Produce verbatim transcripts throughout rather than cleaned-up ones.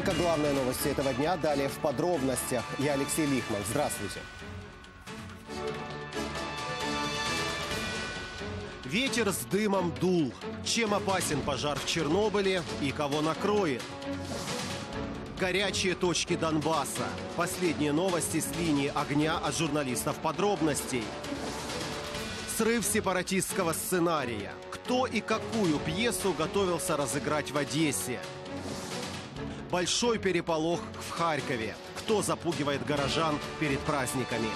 только главные новости этого дня. Далее в подробностях. Я Алексей Лихман. Здравствуйте. Ветер с дымом дул. Чем опасен пожар в Чернобыле и кого накроет? Горячие точки Донбасса. Последние новости с линии огня от журналистов подробностей. Срыв сепаратистского сценария. Кто и какую пьесу готовился разыграть в Одессе? Большой переполох в Харькове. Кто запугивает горожан перед праздниками?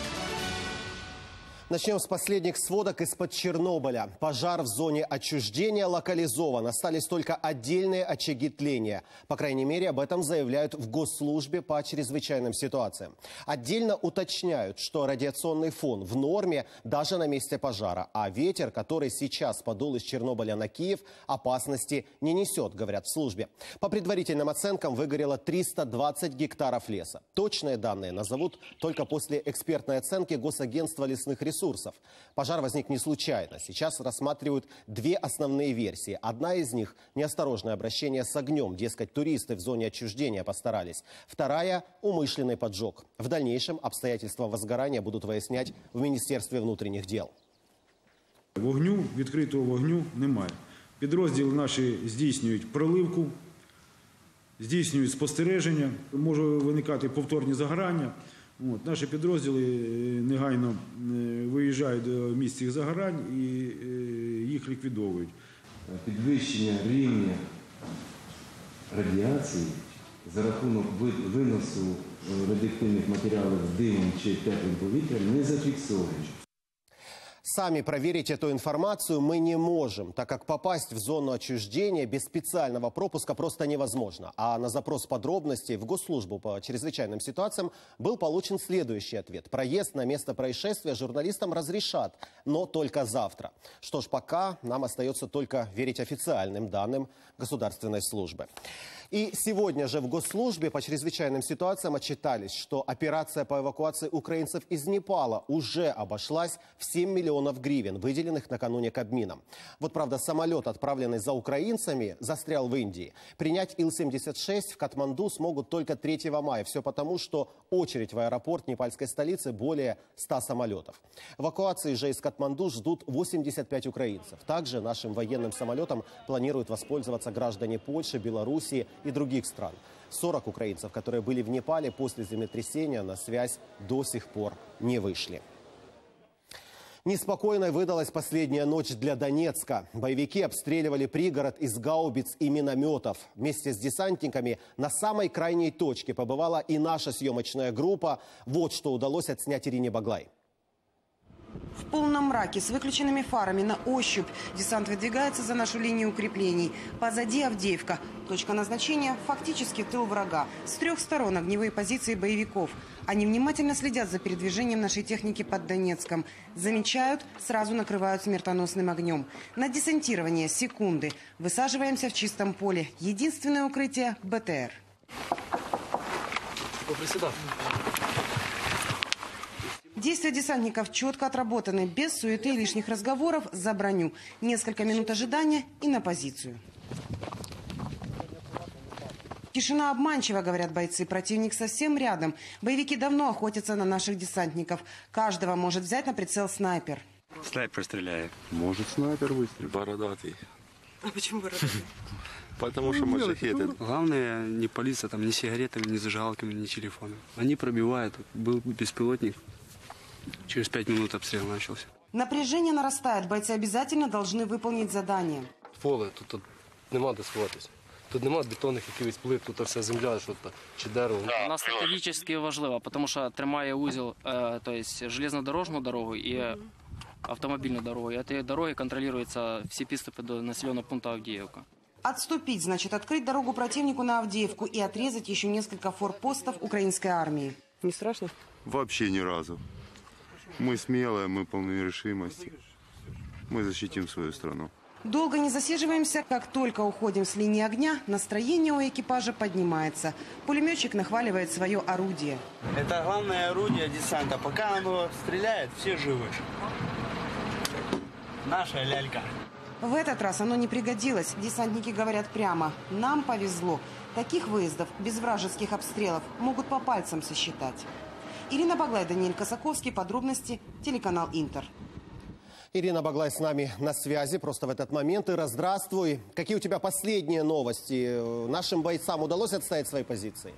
Начнем с последних сводок из-под Чернобыля. Пожар в зоне отчуждения локализован. Остались только отдельные очаги тления. По крайней мере, об этом заявляют в Госслужбе по чрезвычайным ситуациям. Отдельно уточняют, что радиационный фон в норме даже на месте пожара. А ветер, который сейчас подул из Чернобыля на Киев, опасности не несет, говорят в службе. По предварительным оценкам выгорело триста двадцать гектаров леса. Точные данные назовут только после экспертной оценки Госагентства лесных ресурсов. Ресурсов. Пожар возник не случайно. Сейчас рассматривают две основные версии. Одна из них – неосторожное обращение с огнем. Дескать, туристы в зоне отчуждения постарались. Вторая – умышленный поджог. В дальнейшем обстоятельства возгорания будут выяснять в Министерстве внутренних дел. Вогню, відкритого вогню немає. Підрозділи наші здійснюють проливку, здійснюють спостереження. Може виникати повторні загорання. От, наші підрозділи негайно виїжджають до місць їх загорань і їх ліквідовують. Підвищення рівня радіації за рахунок виносу радіоактивних матеріалів димом чи теплим повітрям не зафіксовують. Сами проверить эту информацию мы не можем, так как попасть в зону отчуждения без специального пропуска просто невозможно. А на запрос подробностей в Госслужбу по чрезвычайным ситуациям был получен следующий ответ. Проезд на место происшествия журналистам разрешат, но только завтра. Что ж, пока нам остается только верить официальным данным государственной службы. И сегодня же в Госслужбе по чрезвычайным ситуациям отчитались, что операция по эвакуации украинцев из Непала уже обошлась в семь миллионов гривен, выделенных накануне Кабмином. Вот, правда, самолет, отправленный за украинцами, застрял в Индии. Принять Ил семьдесят шесть в Катманду смогут только третьего мая. Все потому, что очередь в аэропорт непальской столицы более ста самолетов. Эвакуации же из Катманду ждут восемьдесят пять украинцев. Также нашим военным самолетом планируют воспользоваться граждане Польши, Белоруссии и других стран. сорок украинцев, которые были в Непале после землетрясения, на связь до сих пор не вышли. Неспокойной выдалась последняя ночь для Донецка. Боевики обстреливали пригород из гаубиц и минометов. Вместе с десантниками на самой крайней точке побывала и наша съемочная группа. Вот что удалось отснять Ирине Баглай. В полном мраке, с выключенными фарами, на ощупь десант выдвигается за нашу линию укреплений. Позади Авдеевка. Точка назначения – фактически тыл врага. С трех сторон огневые позиции боевиков. Они внимательно следят за передвижением нашей техники под Донецком. Замечают, сразу накрывают смертоносным огнем. На десантирование секунды. Высаживаемся в чистом поле. Единственное укрытие – БТР. Действия десантников четко отработаны, без суеты и лишних разговоров, за броню. Несколько минут ожидания и на позицию. Тишина обманчива, говорят бойцы. Противник совсем рядом. Боевики давно охотятся на наших десантников. Каждого может взять на прицел снайпер. Снайпер стреляет. Может снайпер выстрелить. Бородатый. А почему бородатый? Потому что маджахеты. Главное не палиться там ни сигаретами, ни зажигалками, ни телефоном. Они пробивают. Был беспилотник. Через пять минут обстрел начался. Напряжение нарастает. Бойцы обязательно должны выполнить задание. Поле, тут, тут нема де сховатися. Тут нема бетонних якихось плит, тут вся земля, що то, чи дерево. У нас стратегічно важливо, тому що тримає узел, э, то есть железнодорожну дорогу і автомобільну дорогу. І цією дорогою контролюються всі підступи до населеного пункту Авдіївка. Отступить значит открыть дорогу противнику на Авдеевку и отрезать еще несколько форпостов украинской армии. Не страшно? Вообще ни разу. Мы смелые, мы полны решимости. Мы защитим свою страну. Долго не засиживаемся. Как только уходим с линии огня, настроение у экипажа поднимается. Пулеметчик нахваливает свое орудие. Это главное орудие десанта. Пока оно стреляет, все живы. Наша лялька. В этот раз оно не пригодилось. Десантники говорят прямо: нам повезло. Таких выездов без вражеских обстрелов могут по пальцам сосчитать. Ирина Баглай, Даниил Косаковский. Подробности телеканал Интер. Ирина Баглай с нами на связи просто в этот момент. Ира, здравствуй. Какие у тебя последние новости? Нашим бойцам удалось отстоять свои позиции?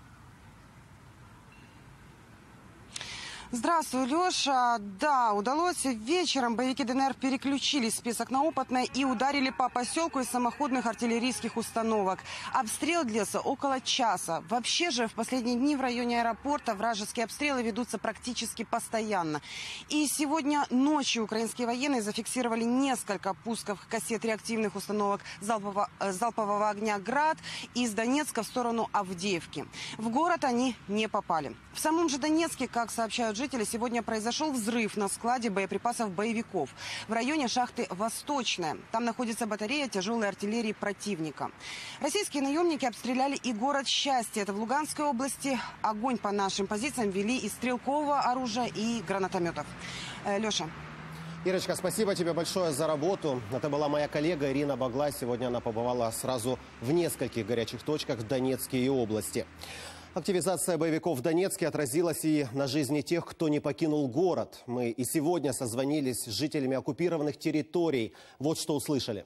Здравствуй, Леша. Да, удалось. Вечером боевики ДНР переключили список на опытное и ударили по поселку из самоходных артиллерийских установок. Обстрел длился около часа. Вообще же в последние дни в районе аэропорта вражеские обстрелы ведутся практически постоянно. И сегодня ночью украинские военные зафиксировали несколько пусков кассет реактивных установок залпового, залпового огня «Град» из Донецка в сторону Авдеевки. В город они не попали. В самом же Донецке, как сообщают жители, сегодня произошел взрыв на складе боеприпасов боевиков в районе шахты «Восточная». Там находится батарея тяжелой артиллерии противника. Российские наемники обстреляли и город Счастье. Это в Луганской области. Огонь по нашим позициям вели из стрелкового оружия и гранатометов. Э, Леша. Ирочка, спасибо тебе большое за работу. Это была моя коллега Ирина Баглай. Сегодня она побывала сразу в нескольких горячих точках в Донецке и области. Активизация боевиков в Донецке отразилась и на жизни тех, кто не покинул город. Мы и сегодня созвонились с жителями оккупированных территорий. Вот что услышали.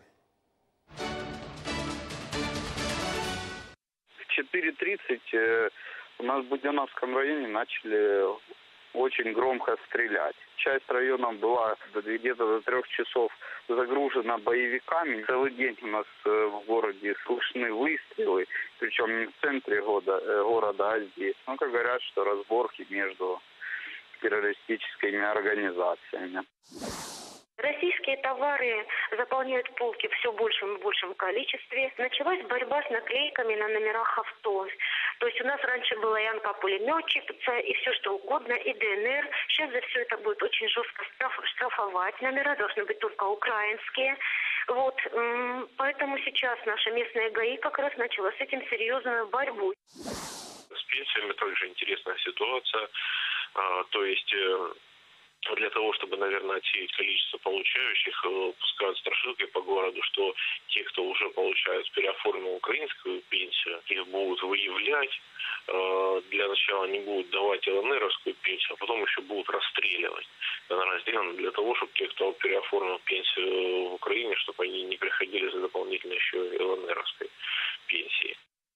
В четыре тридцать у нас в Буденновском районе начали очень громко стрелять. Часть района была где-то до трех часов загружена боевиками. Целый день у нас в городе слышны выстрелы, причем не в центре города, города, а здесь. Ну, как говорят, что разборки между террористическими организациями. Российские товары заполняют полки все большим и большем количестве. Началась борьба с наклейками на номерах авто. То есть у нас раньше была и АНК-пулеметчик, и все что угодно, и ДНР. Сейчас за все это будет очень жестко штрафовать. Номера должны быть только украинские. Вот, поэтому сейчас наша местная ГАИ как раз начала с этим серьезную борьбу. С пенсиями также интересная ситуация. То есть для того, чтобы, наверное, отсеять количество получающих, пускают страшилки по городу, что те, кто уже получают переоформленную украинскую пенсию, их будут выявлять. Для начала не будут давать ЛНРовскую пенсию, а потом еще будут расстреливать. Она сделана для того, чтобы те, кто переоформил пенсию в Украине, чтобы они не приходили за дополнительной еще ЛНРовской пенсией.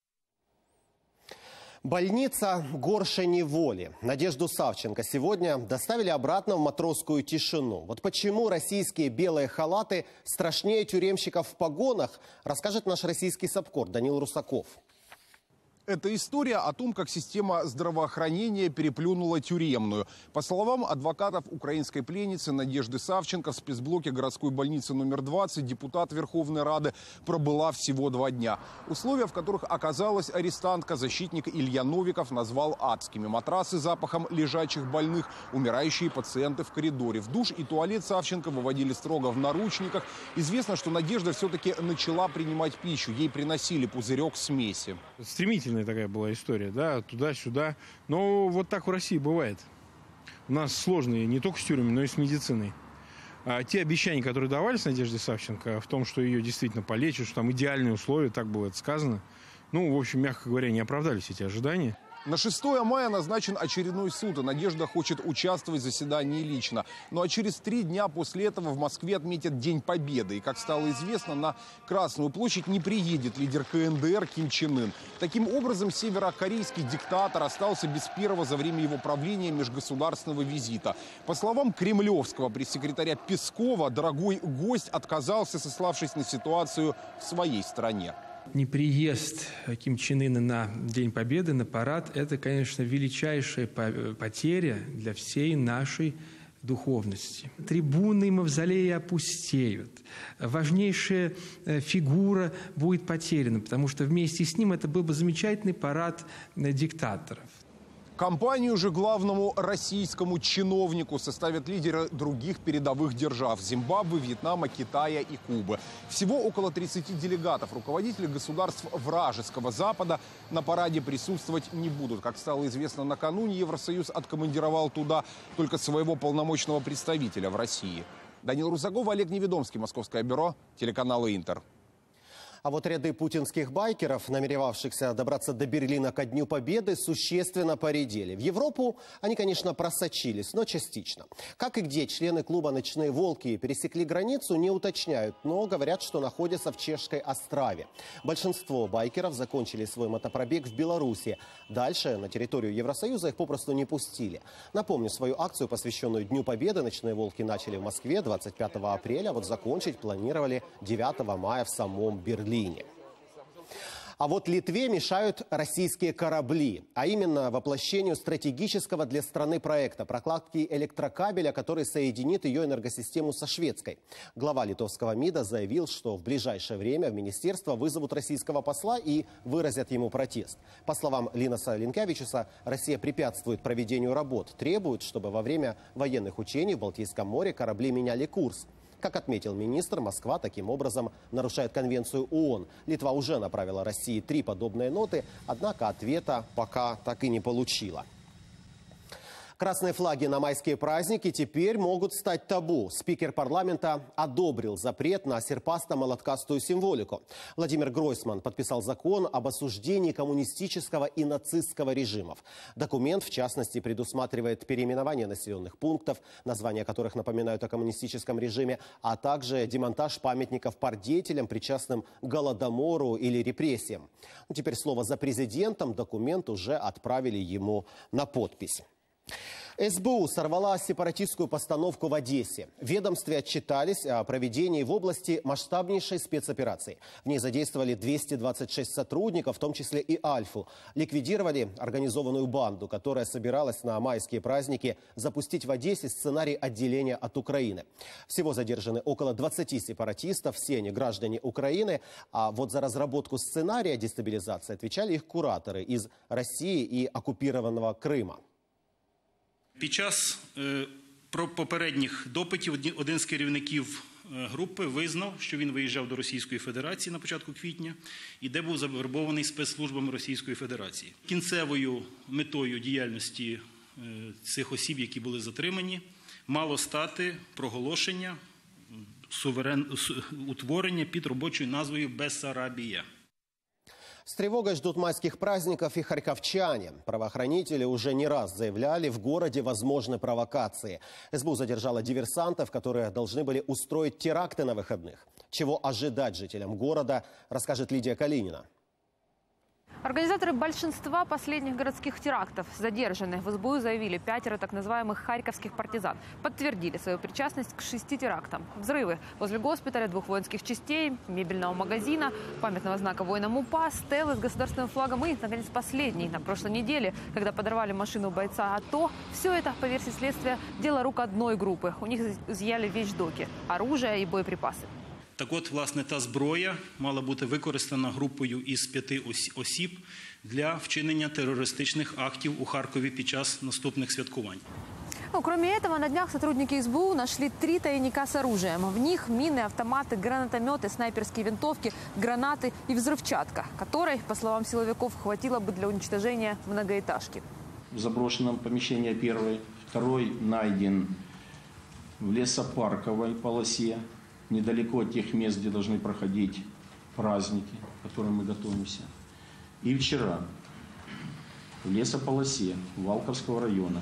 Больница горше неволи. Надежду Савченко сегодня доставили обратно в матросскую тишину. Вот почему российские белые халаты страшнее тюремщиков в погонах, расскажет наш российский САПКОР Данил Русаков. Это история о том, как система здравоохранения переплюнула тюремную. По словам адвокатов украинской пленницы Надежды Савченко, в спецблоке городской больницы номер двадцать депутат Верховной Рады пробыла всего два дня. Условия, в которых оказалась арестантка, защитник Илья Новиков назвал адскими. Матрасы с запахом лежачих больных, умирающие пациенты в коридоре. В душ и туалет Савченко выводили строго в наручниках. Известно, что Надежда все-таки начала принимать пищу. Ей приносили пузырек смеси. Стремительно такая была история, да, туда-сюда. Но вот так в России бывает. У нас сложные не только с тюрьмами, но и с медициной. А те обещания, которые давались Надежде Савченко, в том, что ее действительно полечат, что там идеальные условия, так было это сказано, ну, в общем, мягко говоря, не оправдались эти ожидания. На шестое мая назначен очередной суд, и Надежда хочет участвовать в заседании лично. Ну а через три дня после этого в Москве отметят День Победы. И, как стало известно, на Красную площадь не приедет лидер КНДР Ким Чен Ын. Таким образом, северокорейский диктатор остался без первого за время его правления межгосударственного визита. По словам кремлевского пресс-секретаря Пескова, дорогой гость отказался, сославшись на ситуацию в своей стране. Неприезд Ким Чен Ына на День Победы, на парад – это, конечно, величайшая потеря для всей нашей духовности. Трибуны и мавзолеи опустеют. Важнейшая фигура будет потеряна, потому что вместе с ним это был бы замечательный парад диктаторов. Компанию же главному российскому чиновнику составят лидеры других передовых держав – Зимбабве, Вьетнама, Китая и Кубы. Всего около тридцати делегатов. Руководители государств вражеского Запада на параде присутствовать не будут. Как стало известно накануне, Евросоюз откомандировал туда только своего полномочного представителя в России. Данил Рузаков, Олег Неведомский, Московское бюро, телеканал Интер. А вот ряды путинских байкеров, намеревавшихся добраться до Берлина ко Дню Победы, существенно поредели. В Европу они, конечно, просочились, но частично. Как и где члены клуба «Ночные волки» пересекли границу, не уточняют, но говорят, что находятся в Чешской Острове. Большинство байкеров закончили свой мотопробег в Беларуси. Дальше на территорию Евросоюза их попросту не пустили. Напомню, свою акцию, посвященную Дню Победы, «Ночные волки» начали в Москве двадцать пятого апреля, а вот закончить планировали девятого мая в самом Берлине. А вот Литве мешают российские корабли, а именно воплощению стратегического для страны проекта прокладки электрокабеля, который соединит ее энергосистему со шведской. Глава литовского МИДа заявил, что в ближайшее время в министерство вызовут российского посла и выразят ему протест. По словам Линаса Линкевичуса, Россия препятствует проведению работ, требует, чтобы во время военных учений в Балтийском море корабли меняли курс. Как отметил министр, Москва таким образом нарушает Конвенцию ООН. Литва уже направила России три подобные ноты, однако ответа пока так и не получила. Красные флаги на майские праздники теперь могут стать табу. Спикер парламента одобрил запрет на серпасто-молоткастую символику. Владимир Гройсман подписал закон об осуждении коммунистического и нацистского режимов. Документ, в частности, предусматривает переименование населенных пунктов, названия которых напоминают о коммунистическом режиме, а также демонтаж памятников партдеятелям, причастным к Голодомору или репрессиям. Ну, теперь слово за президентом. Документ уже отправили ему на подпись. СБУ сорвала сепаратистскую постановку в Одессе. В ведомстве отчитались о проведении в области масштабнейшей спецоперации. В ней задействовали двести двадцать шесть сотрудников, в том числе и Альфу. Ликвидировали организованную банду, которая собиралась на майские праздники запустить в Одессе сценарий отделения от Украины. Всего задержаны около двадцати сепаратистов, все они граждане Украины. А вот за разработку сценария дестабилизации отвечали их кураторы из России и оккупированного Крыма. Під час е, попередніх допитів один з керівників групи визнав, що він виїжджав до Російської Федерації на початку квітня і де був завербований спецслужбами Російської Федерації. Кінцевою метою діяльності е, цих осіб, які були затримані, мало стати проголошення суверен... утворення під робочою назвою Бессарабія. С тревогой ждут майских праздников и харьковчане. Правоохранители уже не раз заявляли, в городе возможны провокации. СБУ задержала диверсантов, которые должны были устроить теракты на выходных. Чего ожидать жителям города, расскажет Лидия Калинина. Организаторы большинства последних городских терактов задержаны. В СБУ заявили, пятеро так называемых харьковских партизан подтвердили свою причастность к шести терактам. Взрывы возле госпиталя, двух воинских частей, мебельного магазина, памятного знака воинам УПА, стелы с государственным флагом и, наконец, последний на прошлой неделе, когда подорвали машину бойца АТО. Все это, по версии следствия, дело рук одной группы. У них изъяли вещдоки, оружие и боеприпасы. Так от, власне, та зброя мала бути використана групою із п'яти осіб для вчинення терористичних актів у Харкові під час наступних святкувань. Ну, кроме этого, на днях сотрудники СБУ нашли три тайника с оружием. В них мины, автоматы, гранатометы, снайперские винтовки, гранаты и взрывчатка, которой, по словам силовиков, хватило бы для уничтожения многоэтажки. В заброшенном помещении первый, второй найден в лесопарковой полосе, недалеко от тех мест, где должны проходить праздники, к которым мы готовимся. И вчера в лесополосе Валковского района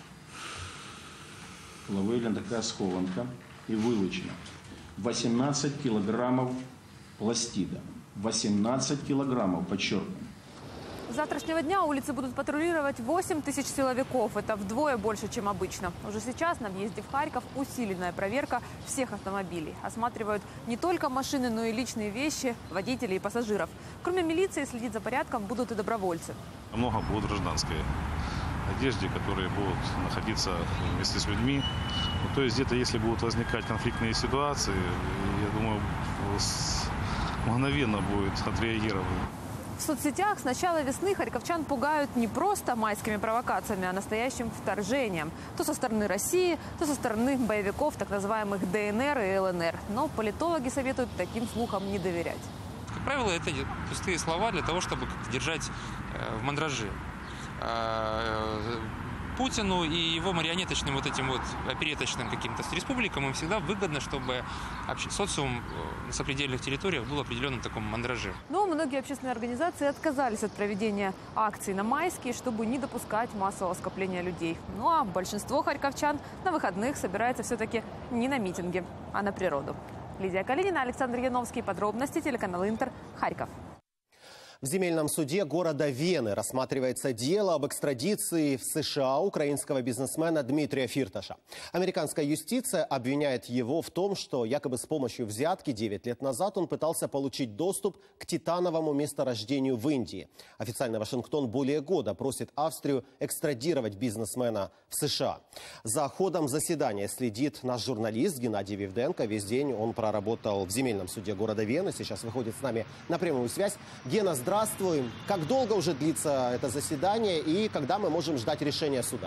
ловили такая схованка и вылучено восемнадцать килограммов пластида. восемнадцать килограммов, подчеркну. С завтрашнего дня улицы будут патрулировать восемь тысяч силовиков. Это вдвое больше, чем обычно. Уже сейчас на въезде в Харьков усиленная проверка всех автомобилей. Осматривают не только машины, но и личные вещи водителей и пассажиров. Кроме милиции, следить за порядком будут и добровольцы. Много будут гражданской одежде, которые будут находиться вместе с людьми. Ну, то есть где-то, если будут возникать конфликтные ситуации, я думаю, мгновенно будет отреагировано. В соцсетях с начала весны харьковчан пугают не просто майскими провокациями, а настоящим вторжением. То со стороны России, то со стороны боевиков так называемых ДНР и ЛНР. Но политологи советуют таким слухам не доверять. Как правило, это пустые слова для того, чтобы держать в мандраже. Путину и его марионеточным вот этим вот опереточным каким-то республикам им всегда выгодно, чтобы социум на сопредельных территориях был в определенном таком мандраже. Но многие общественные организации отказались от проведения акций на майские, чтобы не допускать массового скопления людей. Ну а большинство харьковчан на выходных собирается все-таки не на митинги, а на природу. Лидия Калинина, Александр Яновский. Подробности, телеканал Интер, Харьков. В земельном суде города Вены рассматривается дело об экстрадиции в США украинского бизнесмена Дмитрия Фирташа. Американская юстиция обвиняет его в том, что якобы с помощью взятки девять лет назад он пытался получить доступ к титановому месторождению в Индии. Официально Вашингтон более года просит Австрию экстрадировать бизнесмена в США. За ходом заседания следит наш журналист Геннадий Вивденко. Весь день он проработал в земельном суде города Вены. Сейчас выходит с нами на прямую связь. Гена, здравствуй. Здравствуй. Как долго уже длится это заседание и когда мы можем ждать решения суда?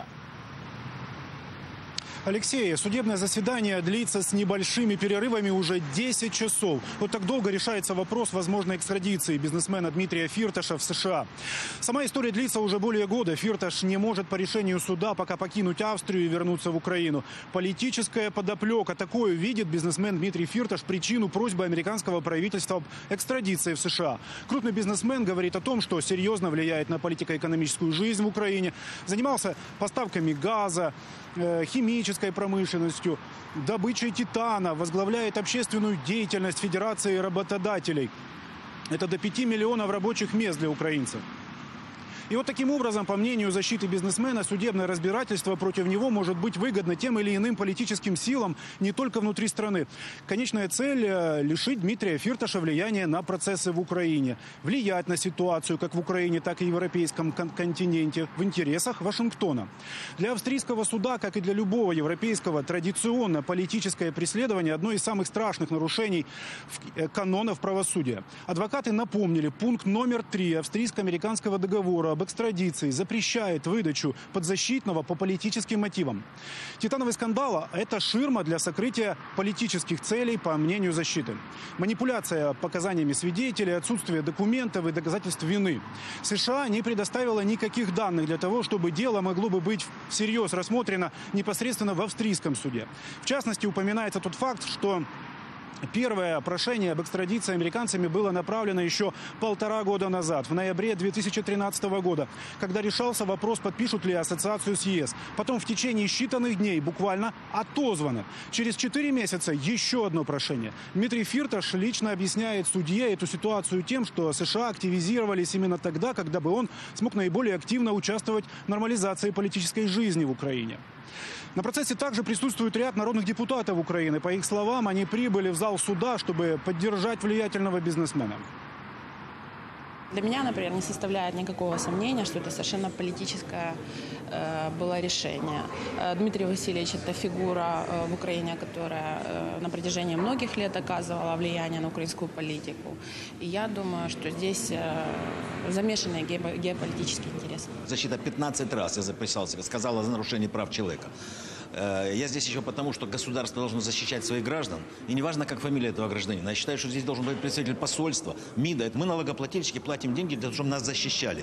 Алексей, судебное заседание длится с небольшими перерывами уже десять часов. Вот так долго решается вопрос возможной экстрадиции бизнесмена Дмитрия Фирташа в США. Сама история длится уже более года. Фирташ не может по решению суда пока покинуть Австрию и вернуться в Украину. Политическая подоплека. Такое видит бизнесмен Дмитрий Фирташ причину просьбы американского правительства об экстрадиции в США. Крупный бизнесмен говорит о том, что серьезно влияет на политико-экономическую жизнь в Украине. Занимался поставками газа, химической промышленностью, добычей титана, возглавляет общественную деятельность Федерации работодателей. Это до пяти миллионов рабочих мест для украинцев. И вот таким образом, по мнению защиты бизнесмена, судебное разбирательство против него может быть выгодно тем или иным политическим силам не только внутри страны. Конечная цель – лишить Дмитрия Фирташа влияния на процессы в Украине, влиять на ситуацию как в Украине, так и в европейском кон- континенте в интересах Вашингтона. Для австрийского суда, как и для любого европейского, традиционно политическое преследование – одно из самых страшных нарушений канонов правосудия. Адвокаты напомнили, пункт номер три австрийско-американского договора об экстрадиции запрещает выдачу подзащитного по политическим мотивам. Титановый скандал – это ширма для сокрытия политических целей, по мнению защиты. Манипуляция показаниями свидетелей, отсутствие документов и доказательств вины. США не предоставила никаких данных для того, чтобы дело могло бы быть всерьез рассмотрено непосредственно в австрийском суде. В частности, упоминается тот факт, что первое прошение об экстрадиции американцами было направлено еще полтора года назад, в ноябре две тысячи тринадцатого года, когда решался вопрос, подпишут ли ассоциацию с ЕС. Потом в течение считанных дней буквально отозвано. Через четыре месяца еще одно прошение. Дмитрий Фирташ лично объясняет судье эту ситуацию тем, что США активизировались именно тогда, когда бы он смог наиболее активно участвовать в нормализации политической жизни в Украине. На процессе также присутствует ряд народных депутатов Украины. По их словам, они прибыли в зал суда, чтобы поддержать влиятельного бизнесмена. Для меня, например, не составляет никакого сомнения, что это совершенно политическое э, было решение. Э, Дмитрий Васильевич – это фигура э, в Украине, которая э, на протяжении многих лет оказывала влияние на украинскую политику. И я думаю, что здесь э, замешаны ге- геополитические интересы. Защита пятнадцать раз, я записался, сказала за нарушение прав человека. Я здесь еще потому, что государство должно защищать своих граждан. И неважно, как фамилия этого гражданина. Я считаю, что здесь должен быть представитель посольства, МИДа. Мы, налогоплательщики, платим деньги для того, чтобы нас защищали.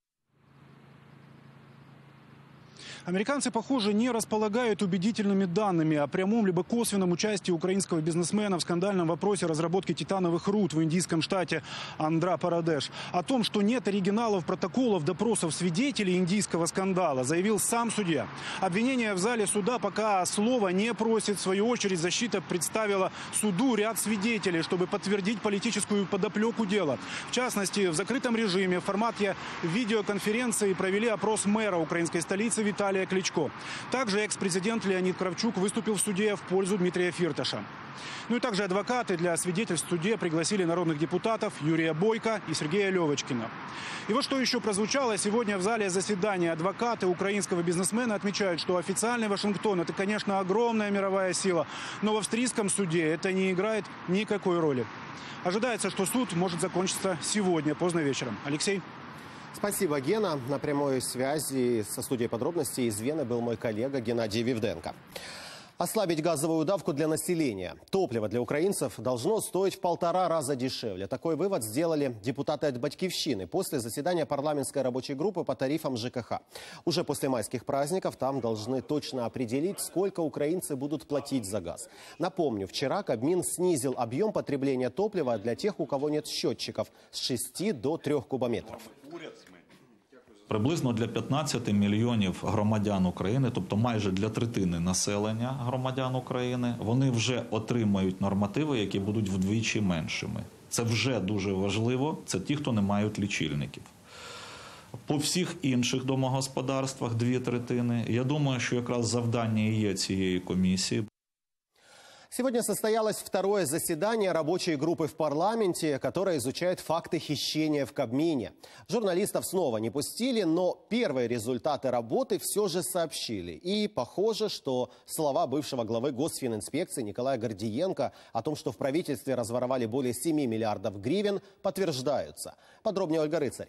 Американцы, похоже, не располагают убедительными данными о прямом либо косвенном участии украинского бизнесмена в скандальном вопросе разработки титановых руд в индийском штате Андхра-Прадеш. О том, что нет оригиналов протоколов допросов свидетелей индийского скандала, заявил сам судья. Обвинение в зале суда пока слова не просит. В свою очередь защита представила суду ряд свидетелей, чтобы подтвердить политическую подоплеку дела. В частности, в закрытом режиме в формате видеоконференции провели опрос мэра украинской столицы Виталия Кличко. Также экс-президент Леонид Кравчук выступил в суде в пользу Дмитрия Фирташа. Ну и также адвокаты для свидетельств в суде пригласили народных депутатов Юрия Бойко и Сергея Левочкина. И вот что еще прозвучало сегодня в зале заседания. Адвокаты украинского бизнесмена отмечают, что официальный Вашингтон – это, конечно, огромная мировая сила, но в австрийском суде это не играет никакой роли. Ожидается, что суд может закончиться сегодня, поздно вечером. Алексей? Спасибо, Гена. На прямой связи со студией подробностей из Вены был мой коллега Геннадий Вивденко. Ослабить газовую давку для населения. Топливо для украинцев должно стоить в полтора раза дешевле. Такой вывод сделали депутаты от «Батькивщины» после заседания парламентской рабочей группы по тарифам ЖКХ. Уже после майских праздников там должны точно определить, сколько украинцы будут платить за газ. Напомню, вчера Кабмин снизил объем потребления топлива для тех, у кого нет счетчиков, с шести до трёх кубометров. Приблизно для п'ятнадцяти мільйонів громадян України, тобто майже для третини населення громадян України, вони вже отримають нормативи, які будуть вдвічі меншими. Це вже дуже важливо, це ті, хто не мають лічильників. По всіх інших домогосподарствах дві третини. Я думаю, що якраз завдання і є цієї комісії. Сегодня состоялось второе заседание рабочей группы в парламенте, которая изучает факты хищения в Кабмине. Журналистов снова не пустили, но первые результаты работы все же сообщили. И похоже, что слова бывшего главы Госфининспекции Николая Гордиенко о том, что в правительстве разворовали более семи миллиардов гривен, подтверждаются. Подробнее Ольга Рыцарь.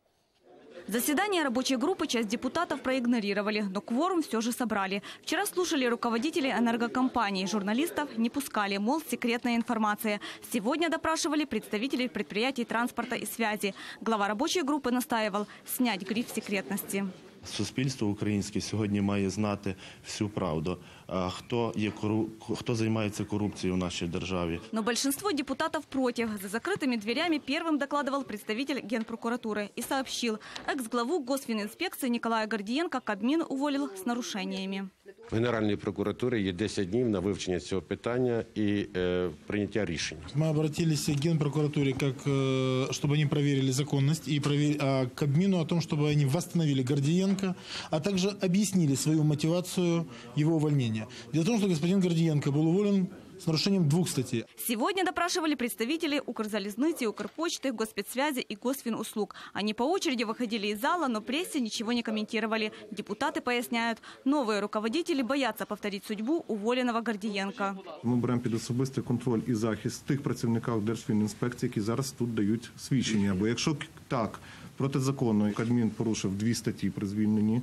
Заседание рабочей группы часть депутатов проигнорировали, но кворум все же собрали. Вчера слушали руководителей энергокомпаний, журналистов не пускали, мол, секретная информация. Сегодня допрашивали представителей предприятий транспорта и связи. Глава рабочей группы настаивал снять гриф секретности. Суспільство українське сьогодні має знати всю правду. Хто є кору... хто займається коррупцией в нашей державе. Но большинство депутатов против. За закрытыми дверями первым докладывал представитель Генпрокуратуры и сообщил, экс-главу Госфининспекции Николая Гордиенко Кабмин уволил с нарушениями. В Генеральній прокуратурі є десять днів на вивчення цього питання і е, прийняття рішень. Мы обратились к Генпрокуратуре, как, э, чтобы они проверили законность, и провер... а, к Кабмину о том, чтобы они восстановили Гордиенко, а также объяснили свою мотивацию его увольнения. Дело в том, что господин Гордиенко был уволен с нарушением двух статей. Сегодня допрашивали представителей Укрзалезницы, Укрпочты, Госпецсвязи и Госфинуслуг. Они по очереди выходили из зала, но прессе ничего не комментировали. Депутаты поясняют, новые руководители боятся повторить судьбу уволенного Гордиенко. Ми беремо під особистий контроль і захист тих працівників Держфінінспекції, які зараз тут дають свідчення. Бо якщо так, протизаконно Кабмін порушив дві статті при звільненні,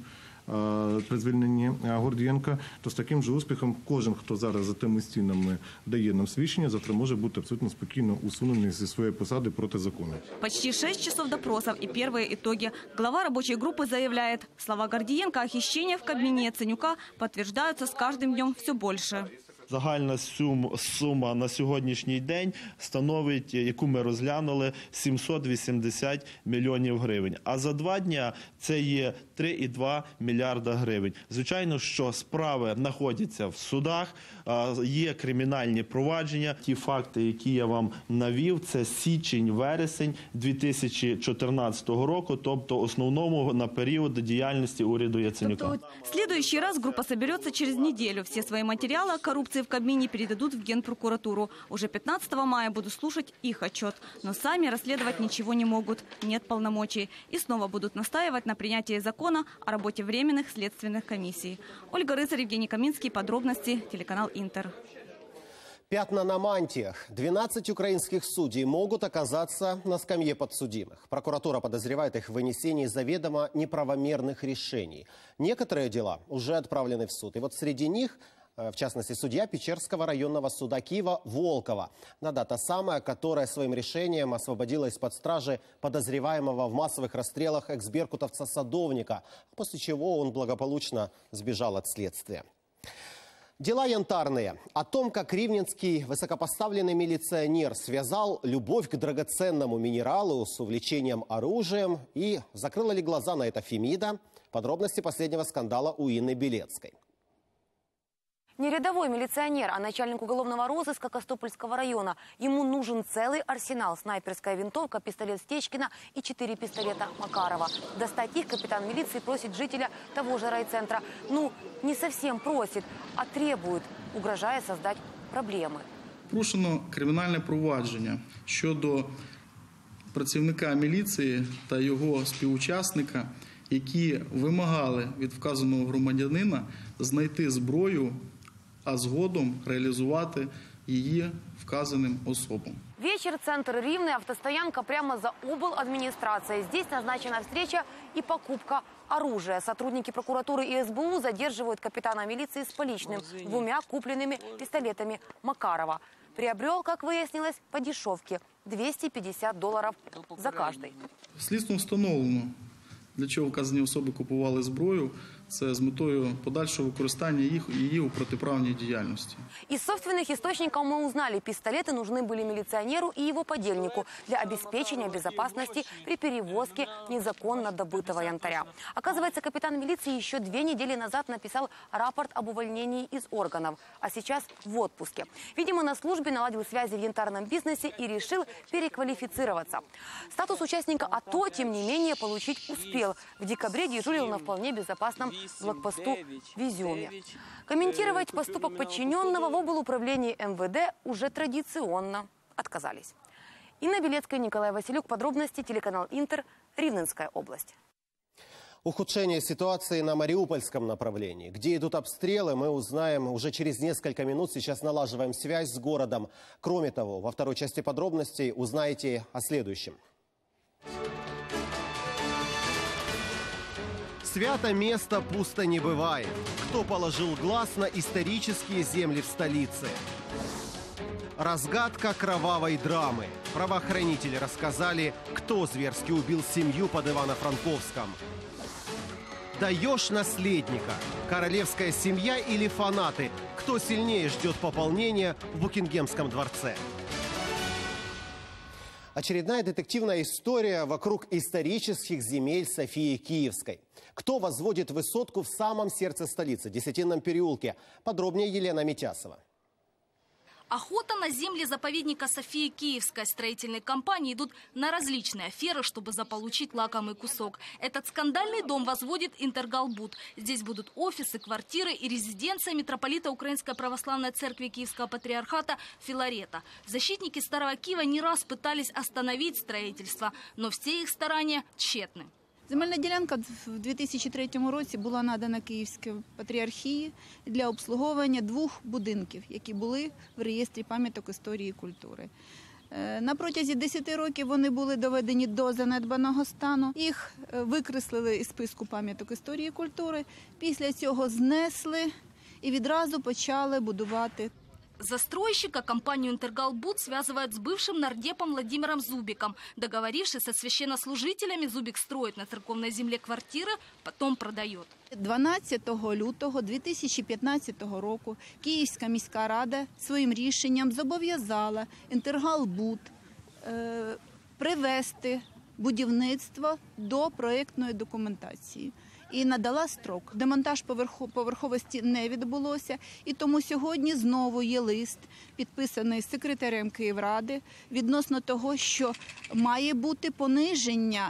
при звільненні Гордієнка, то з таким же успіхом кожен, хто зараз за тими стінами дає нам свідчення, завтра може бути абсолютно спокійно усунений зі своєї посади проти закону. Почти шесть часов допросов и первые итоги. Глава рабочей группы заявляет, слова Гордиенко о хищении в Кабмине Яценюка подтверждаются с каждым днем все больше. Загальна сума на сьогоднішній день становить, яку ми розглянули, сімсот вісімдесят мільйонів гривень. А за два дня це є три і два мільярда гривень. Звичайно, що справи знаходяться в судах, є кримінальні провадження. Ті факти, які я вам навів, це січень-вересень дві тисячі чотирнадцятого року, тобто основному на період діяльності уряду Яценюка. В следующий раз группа соберется через неделю. Все свои материалы о коррупции в Кабмине передадут в Генпрокуратуру. Уже пятнадцатого мая буду слушать их отчет. Но сами расследовать ничего не могут. Нет полномочий. И снова будут настаивать на принятии закона о работе временных следственных комиссий. Ольга Рыцарь, Евгений Каминский. Подробности. Телеканал Интер. Пятна на мантиях. двенадцать украинских судей могут оказаться на скамье подсудимых. Прокуратура подозревает их в вынесении заведомо неправомерных решений. Некоторые дела уже отправлены в суд. И вот среди них, в частности, судья Печерского районного суда Киева Волкова. Да-да, та самая, которая своим решением освободила из-под стражи подозреваемого в массовых расстрелах экс-беркутовца Садовника, после чего он благополучно сбежал от следствия. Дела янтарные. О том, как ривненский высокопоставленный милиционер связал любовь к драгоценному минералу с увлечением оружием и закрыла ли глаза на это Фемида. Подробности последнего скандала у Инны Белецкой. Не рядовой милиционер, а начальник уголовного розыска Костопольского района. Ему нужен целый арсенал. Снайперская винтовка, пистолет Стечкина и четыре пистолета Макарова. Достать их капитан милиции просит жителя того же райцентра. Ну, не совсем просит, а требует, угрожая создать проблемы. Порушено кримінальне провадження щодо працівника міліції та його співучасника, які вимагали від вказаного громадянина знайти зброю, а згодом реалізувати її вказаним особам. Вечер, центр Ривны, автостоянка прямо за обладминистрацией. Здесь назначена встреча и покупка оружия. Сотрудники прокуратуры и эс бэ у задерживают капитана милиции с поличным двумя купленными пистолетами Макарова. Приобрел, как выяснилось, по дешевке – двести пятьдесят доларів за каждый. Слідством встановлено, для чого вказані особи купували зброю. Це з метою подальшого використання їх, її у протиправній діяльності. Из собственных источников мы узнали, пистолеты нужны были милиционеру и его подельнику для обеспечения безопасности при перевозке незаконно добытого янтаря. Оказывается, капитан милиции еще две недели назад написал рапорт об увольнении из органов, а сейчас в отпуске. Видимо, на службе наладил связи в янтарном бизнесе и решил переквалифицироваться. Статус участника АТО, тем не менее, получить успел. В декабре дежурил на вполне безопасном блокпосту в Изюме. Комментировать поступок подчиненного в облуправлении эм вэ дэ уже традиционно отказались. Инна Белецкая, Николай Василюк. Подробности, телеканал Интер, Ривненская область. Ухудшение ситуации на Мариупольском направлении. Где идут обстрелы, мы узнаем уже через несколько минут. Сейчас налаживаем связь с городом. Кроме того, во второй части подробностей узнаете о следующем. Свято место пусто не бывает. Кто положил глаз на исторические земли в столице? Разгадка кровавой драмы. Правоохранители рассказали, кто зверски убил семью под Ивано-Франковском. Даешь наследника. Королевская семья или фанаты? Кто сильнее ждет пополнения в Букингемском дворце? Очередная детективная история вокруг исторических земель Софии Киевской. Кто возводит высотку в самом сердце столицы, Десятинном переулке? Подробнее Елена Митясова. Охота на земли заповедника Софии Киевской. Строительные компании идут на различные аферы, чтобы заполучить лакомый кусок. Этот скандальный дом возводит Интергалбуд. Здесь будут офисы, квартиры и резиденция митрополита Украинской Православной Церкви Киевского Патриархата Филарета. Защитники Старого Киева не раз пытались остановить строительство, но все их старания тщетны. Земельна ділянка в дві тисячі третьому році була надана Київській патріархії для обслуговування двох будинків, які були в реєстрі пам'яток історії і культури. На протязі десяти років вони були доведені до занедбаного стану. Їх викреслили із списку пам'яток історії і культури, після цього знесли і відразу почали будувати. Застройщика компанию «Интергалбуд» связывают с бывшим нардепом Владимиром Зубиком. Договорившись со священнослужителями, Зубик строит на церковной земле квартиры, потом продает. дванадцятого лютого дві тисячі п'ятнадцятого року Київська міська рада своїм рішенням зобов'язала «Интергалбуд» е, привести будівництво до проєктної документації. І надала строк. Демонтаж поверховості не відбулося, і тому сьогодні знову є лист, підписаний секретарем Київради, відносно того, що має бути пониження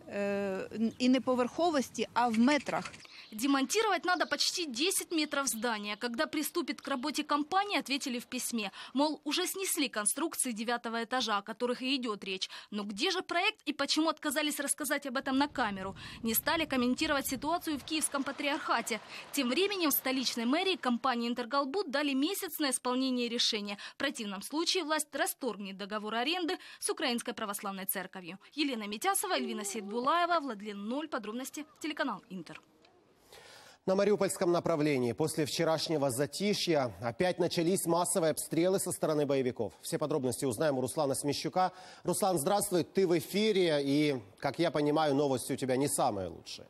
е, і не поверховості, а в метрах. Демонтировать надо почти десять метров здания. Когда приступит к работе компании, ответили в письме. Мол, уже снесли конструкции девятого этажа, о которых и идет речь. Но где же проект и почему отказались рассказать об этом на камеру? Не стали комментировать ситуацию в Киевском патриархате. Тем временем в столичной мэрии компании «Интергалбуд» дали месяц на исполнение решения. В противном случае власть расторгнет договор аренды с Украинской Православной Церковью. Елена Митясова, Эльвина Сейдбулаева, Владлен Ноль. Подробности телеканал Интер. На Мариупольском направлении после вчерашнего затишья опять начались массовые обстрелы со стороны боевиков. Все подробности узнаем у Руслана Смещука. Руслан, здравствуй, ты в эфире, и, как я понимаю, новости у тебя не самые лучшие.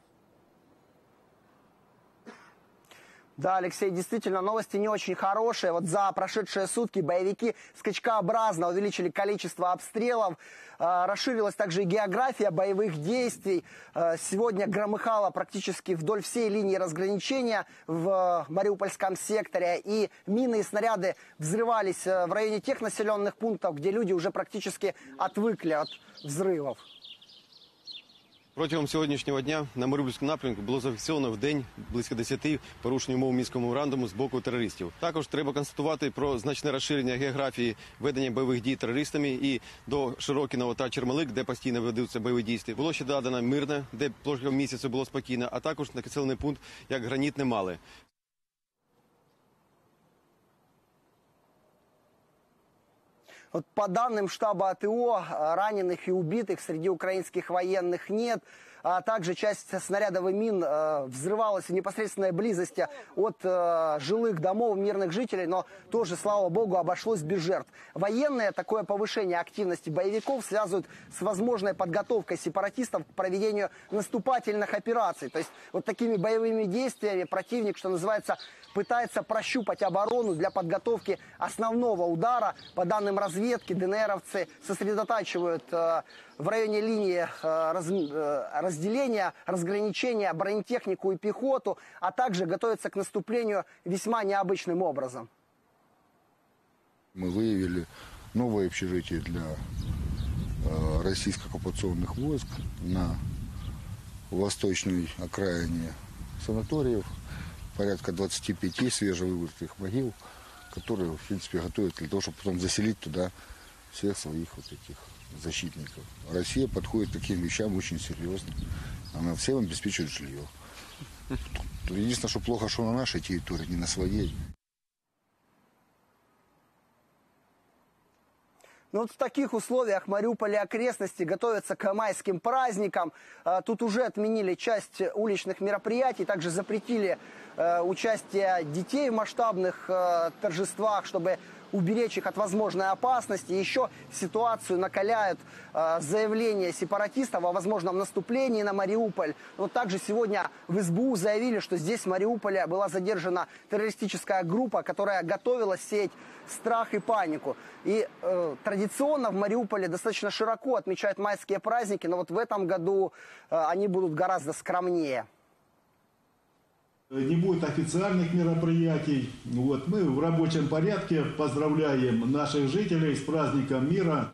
Да, Алексей, действительно, новости не очень хорошие. Вот за прошедшие сутки боевики скачкообразно увеличили количество обстрелов. Расширилась также и география боевых действий. Сегодня громыхало практически вдоль всей линии разграничения в Мариупольском секторе. И мины и снаряды взрывались в районе тех населенных пунктов, где люди уже практически отвыкли от взрывов. Протягом сьогоднішнього дня на Маріупольському напрямку було зафіксовано в день близько десяти порушень умов Мінського меморандуму з боку терористів. Також треба констатувати про значне розширення географії ведення бойових дій терористами і до Широкіного та Чермалик, де постійно ведуться бойові дії. Було ще додано Мирне, де протягом місяця було спокійно, а також населений пункт, як Гранітне Мале. Вот по данным штаба АТО, раненых и убитых среди украинских военных нет. А также часть снарядов и мин э, взрывалась в непосредственной близости от э, жилых домов мирных жителей, но тоже, слава богу, обошлось без жертв. Военные такое повышение активности боевиков связывают с возможной подготовкой сепаратистов к проведению наступательных операций. То есть вот такими боевыми действиями противник, что называется, пытается прощупать оборону для подготовки основного удара. По данным разведки, ДНРовцы сосредотачивают э, в районе линии э, раз, э, разделения, разграничения бронетехнику и пехоту, а также готовятся к наступлению весьма необычным образом. Мы выявили новое общежитие для э, российских оккупационных войск на восточной окраине санаториев. Порядка двадцати пяти свежевывертых могил, которые, в принципе, готовят для того, чтобы потом заселить туда всех своих вот этих защитников. Россия подходит к таким вещам очень серьезно. Она всем обеспечивает жилье. Единственное, что плохо, что на нашей территории, не на своей. Ну вот в таких условиях Мариуполь и окрестности готовятся к майским праздникам. Тут уже отменили часть уличных мероприятий, также запретили участие детей в масштабных торжествах, чтобы уберечь их от возможной опасности. Еще ситуацию накаляют э, заявления сепаратистов о возможном наступлении на Мариуполь. Вот также сегодня в СБУ заявили, что здесь в Мариуполе была задержана террористическая группа, которая готовилась сеять страх и панику. И э, традиционно в Мариуполе достаточно широко отмечают майские праздники, но вот в этом году э, они будут гораздо скромнее. Не будет официальных мероприятий. Вот, мы в рабочем порядке поздравляем наших жителей с праздником мира.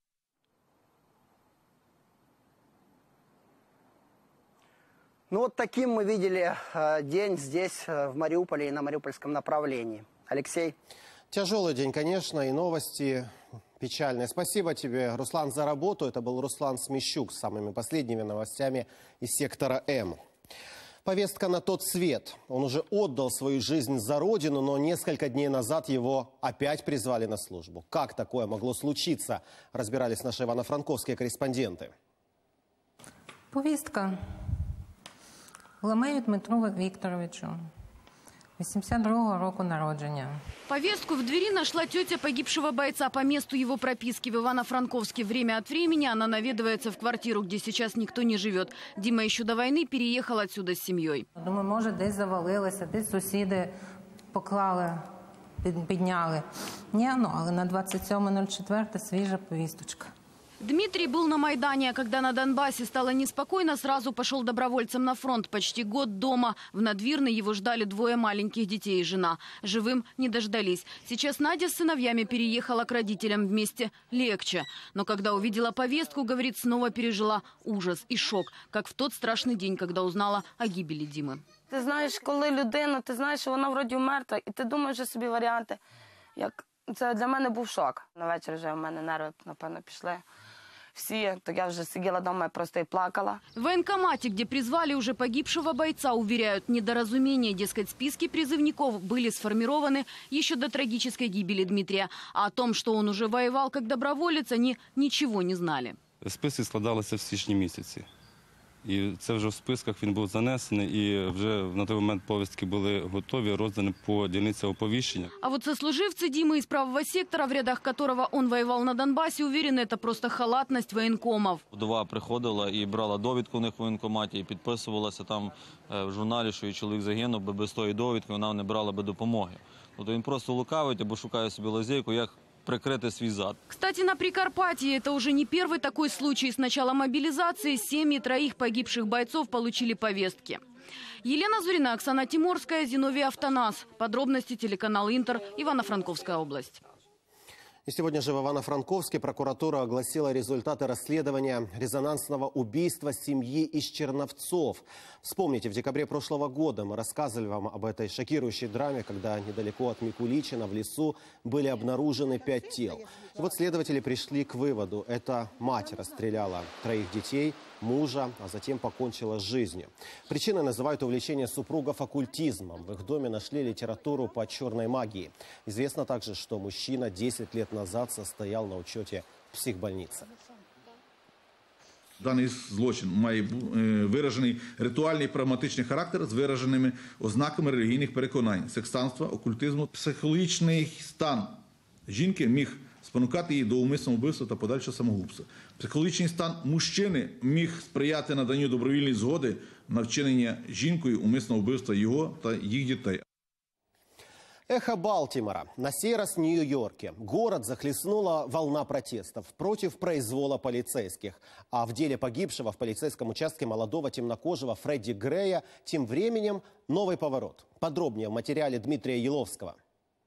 Ну вот таким мы видели э, день здесь, э, в Мариуполе и на мариупольском направлении. Алексей? Тяжелый день, конечно, и новости печальные. Спасибо тебе, Руслан, за работу. Это был Руслан Смещук с самыми последними новостями из сектора М. Повестка на тот свет. Он уже отдал свою жизнь за родину, но несколько дней назад его опять призвали на службу. Как такое могло случиться, разбирались наши ивано-франковские корреспонденты. Повістка Ломею Дмитру Вікторовичу, вісімдесят другого року народження. Повестку в двери нашла тетя погибшего бойца по месту его прописки в Ивано-Франковске. Время от времени она наведывается в квартиру, где сейчас никто не живет. Дима еще до войны переехал отсюда с семьей. Думаю, може десь завалилося, десь сусіди поклали, підняли. Ні, ну, але на двадцять сьоме четверте свіжа повісточка. Дмитрий был на Майдане, а когда на Донбассе стало неспокойно, сразу пошел добровольцем на фронт. Почти год дома. В Надвирной его ждали двое маленьких детей и жена. Живым не дождались. Сейчас Надя с сыновьями переехала к родителям вместе. Легче. Но когда увидела повестку, говорит, снова пережила ужас и шок. Как в тот страшный день, когда узнала о гибели Димы. Ти знаєш, коли людина, ти знаєш, що вона вроді мертва, і ти думаєш вже собі варіанти. Як... Це для мене був шок. На вечір вже в мене нерви, напевно, пішли. Все, то я уже сидела дома просто и плакала. В военкомате, где призвали уже погибшего бойца, уверяют, недоразумение, дескать, списки призывников были сформированы еще до трагической гибели Дмитрия. А о том, что он уже воевал как доброволец, они ничего не знали. Списки складалися в січні місяці. І це вже в списках він був занесений, і вже на той момент повістки були готові, роздані по дільниці оповіщення. А вот сослуживцы Димы из правого сектора, в рядах которого он воевал на Донбассе, уверены, это просто халатность военкомов. Вдова приходила і брала довідку в них в воєнкоматі, і підписувалася там в журналі, що її чоловік загинув, бо без тої довідки вона не брала би допомоги. Тобто він просто лукавить або шукає собі лазейку, як прикрити свій зад. Кстати, на Прикарпатье это уже не первый такой случай. С начала мобилизации семьи троих погибших бойцов получили повестки. Елена Зурина, Оксана Тиморская, Зиновий Автонас. Подробности телеканал Интер, Ивано-Франковская область. И сегодня же в Ивано-Франковске прокуратура огласила результаты расследования резонансного убийства семьи из Черновцов. Вспомните, в декабре прошлого года мы рассказывали вам об этой шокирующей драме, когда недалеко от Микуличина в лесу были обнаружены пять тел. И вот следователи пришли к выводу, эта мать расстреляла троих детей, мужа, а затем покончила с жизнью. Причиной называют увлечение супругов оккультизмом. В их доме нашли литературу по черной магии. Известно также, что мужчина десять лет назад состоял на учете в психбольнице. Даний злочин має виражений ритуальний прагматичний характер з вираженими ознаками релігійних переконань, секстанства, окультизму. Психологічний стан жінки міг спонукати її до умисного вбивства та подальшого самогубства. Психологічний стан мужчини міг сприяти наданню добровільної згоди на вчинення жінкою умисного вбивства його та їх дітей. Эхо Балтимора. На сей раз в Нью-Йорке. Город захлестнула волна протестов против произвола полицейских. А в деле погибшего в полицейском участке молодого темнокожего Фредди Грея тем временем новый поворот. Подробнее в материале Дмитрия Еловского.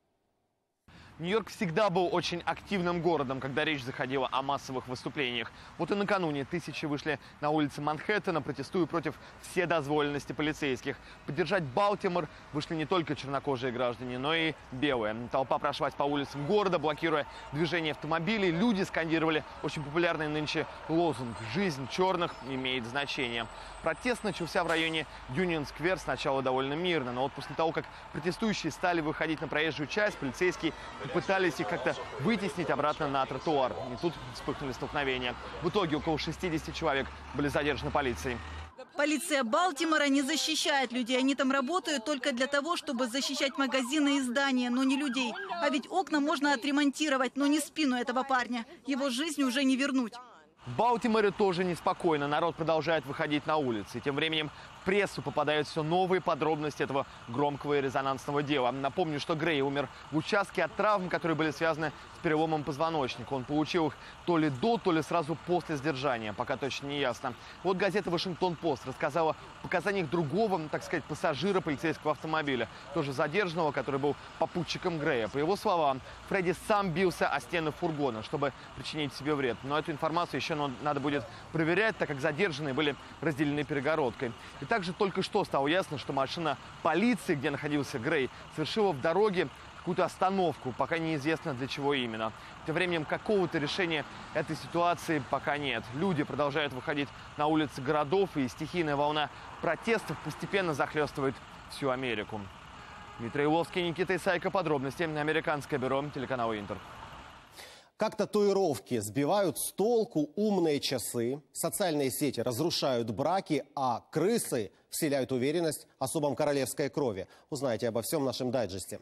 Нью-Йорк всегда был очень активным городом, когда речь заходила о массовых выступлениях. Вот и накануне тысячи вышли на улицы Манхэттена, протестуя против вседозволенности полицейских. Поддержать Балтимор вышли не только чернокожие граждане, но и белые. Толпа прошлась по улицам города, блокируя движение автомобилей. Люди скандировали очень популярный нынче лозунг «Жизнь черных имеет значение». Протест начался в районе Юнион-сквер сначала довольно мирно, но вот после того, как протестующие стали выходить на проезжую часть, полицейские пытались их как-то вытеснить обратно на тротуар. И тут вспыхнули столкновения. В итоге около шестидесяти человек были задержаны полицией. Полиция Балтимора не защищает людей. Они там работают только для того, чтобы защищать магазины и здания, но не людей. А ведь окна можно отремонтировать, но не спину этого парня. Его жизнь уже не вернуть. В Балтиморе тоже неспокойно. Народ продолжает выходить на улицы. Тем временем в прессу попадают все новые подробности этого громкого и резонансного дела. Напомню, что Грей умер в участке от травм, которые были связаны с переломом позвоночника. Он получил их то ли до, то ли сразу после сдержания. Пока точно не ясно. Вот газета «Вашингтон-Пост» рассказала о показаниях другого, так сказать, пассажира полицейского автомобиля, тоже задержанного, который был попутчиком Грея. По его словам, Фредди сам бился о стены фургона, чтобы причинить себе вред. Но эту информацию еще надо будет проверять, так как задержанные были разделены перегородкой. И также только что стало ясно, что машина полиции, где находился Грей, совершила в дороге какую-то остановку. Пока неизвестно, для чего именно. Тем временем какого-то решения этой ситуации пока нет. Люди продолжают выходить на улицы городов, и стихийная волна протестов постепенно захлестывает всю Америку. Дмитрий Еловский, Никита Исайко. Подробности. Американское бюро телеканала Интер. Как татуировки сбивают с толку умные часы, социальные сети разрушают браки, а крысы вселяют уверенность особам королевской крови. Узнаете обо всем в нашем дайджесте.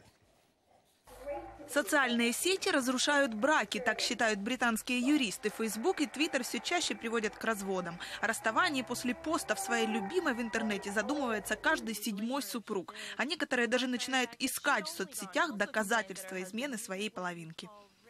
Социальные сети разрушают браки, так считают британские юристы. Facebook и Twitter все чаще приводят к разводам. О расставании после постов своей любимой в интернете задумывается каждый седьмой супруг. А некоторые даже начинают искать в соцсетях доказательства измены своей половинки.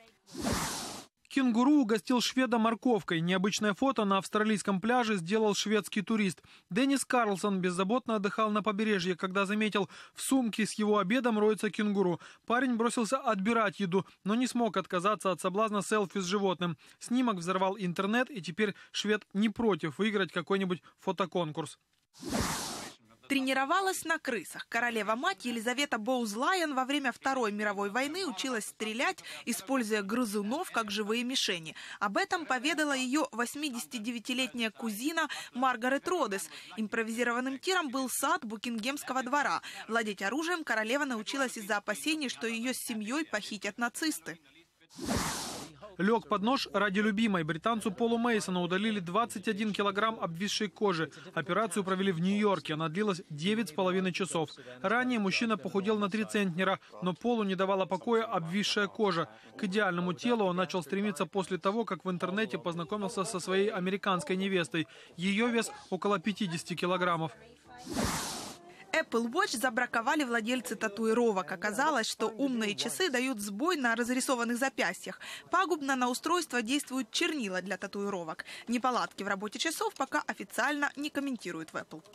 Кенгуру угостил шведа морковкой. Необычное фото на австралийском пляже сделал шведский турист. Деннис Карлсон беззаботно отдыхал на побережье, когда заметил, в сумке с его обедом роется кенгуру. Парень бросился отбирать еду, но не смог отказаться от соблазна селфи с животным. Снимок взорвал интернет, и теперь швед не против выиграть какой-нибудь фотоконкурс. Тренировалась на крысах. Королева-мать Елизавета Боуз-Лайон во время Второй мировой войны училась стрелять, используя грызунов как живые мишени. Об этом поведала ее восьмидесятидевятилетняя кузина Маргарет Родес. Импровизированным тиром был сад Букингемского двора. Владеть оружием королева научилась из-за опасений, что ее с семьей похитят нацисты. Лег под нож ради любимой. Британцу Полу Мейсону удалили двадцать один килограмм обвисшей кожи. Операцию провели в Нью-Йорке. Она длилась девять с половиной часов. Ранее мужчина похудел на три центнера, но Полу не давала покоя обвисшая кожа. К идеальному телу он начал стремиться после того, как в интернете познакомился со своей американской невестой. Ее вес около пятидесяти килограммов. Apple Watch забраковали владельцы татуировок. Оказалось, что умные часы дают сбой на разрисованных запястьях. Пагубно на устройство действуют чернила для татуировок. Неполадки в работе часов пока официально не комментируют в Apple.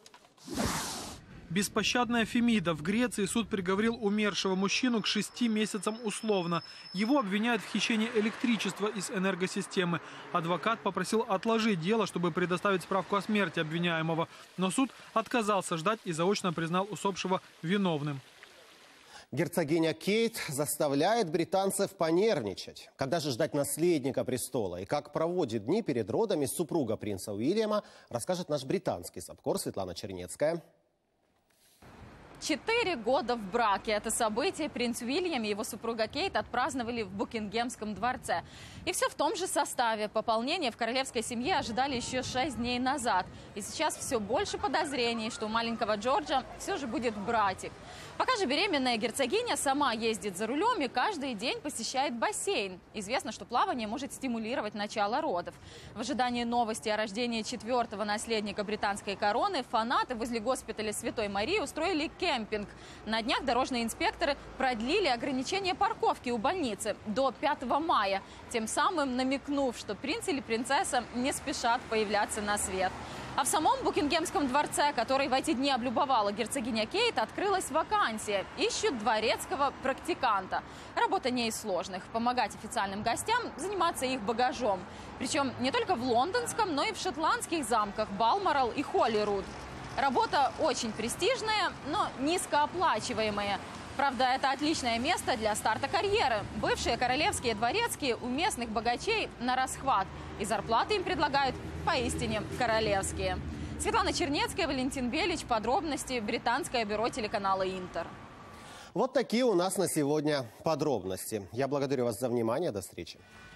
Беспощадная Фемида. В Греции суд приговорил умершего мужчину к шести месяцам условно. Его обвиняют в хищении электричества из энергосистемы. Адвокат попросил отложить дело, чтобы предоставить справку о смерти обвиняемого. Но суд отказался ждать и заочно признал усопшего виновным. Герцогиня Кейт заставляет британцев понервничать. Когда же ждать наследника престола и как проводит дни перед родами супруга принца Уильяма, расскажет наш британский САПКОР Светлана Чернецкая. Четыре года в браке. Это событие принц Уильям и его супруга Кейт отпраздновали в Букингемском дворце. И все в том же составе. Пополнение в королевской семье ожидали еще шесть дней назад. И сейчас все больше подозрений, что у маленького Джорджа все же будет братик. Пока же беременная герцогиня сама ездит за рулем и каждый день посещает бассейн. Известно, что плавание может стимулировать начало родов. В ожидании новости о рождении четвертого наследника британской короны фанаты возле госпиталя Святой Марии устроили кемпинг. На днях дорожные инспекторы продлили ограничение парковки у больницы до пятого мая, тем самым намекнув, что принц или принцесса не спешат появляться на свет. А в самом Букингемском дворце, который в эти дни облюбовала герцогиня Кейт, открылась вакансия. Ищут дворецкого практиканта. Работа не из сложных. Помогать официальным гостям заниматься их багажом. Причем не только в лондонском, но и в шотландских замках Балморал и Холлируд. Работа очень престижная, но низкооплачиваемая. Правда, это отличное место для старта карьеры. Бывшие королевские дворецкие у местных богачей на расхват. И зарплаты им предлагают поистине королевские. Светлана Чернецкая, Валентин Белич. Подробности. Британское бюро телеканала «Интер». Вот такие у нас на сегодня подробности. Я благодарю вас за внимание. До встречи.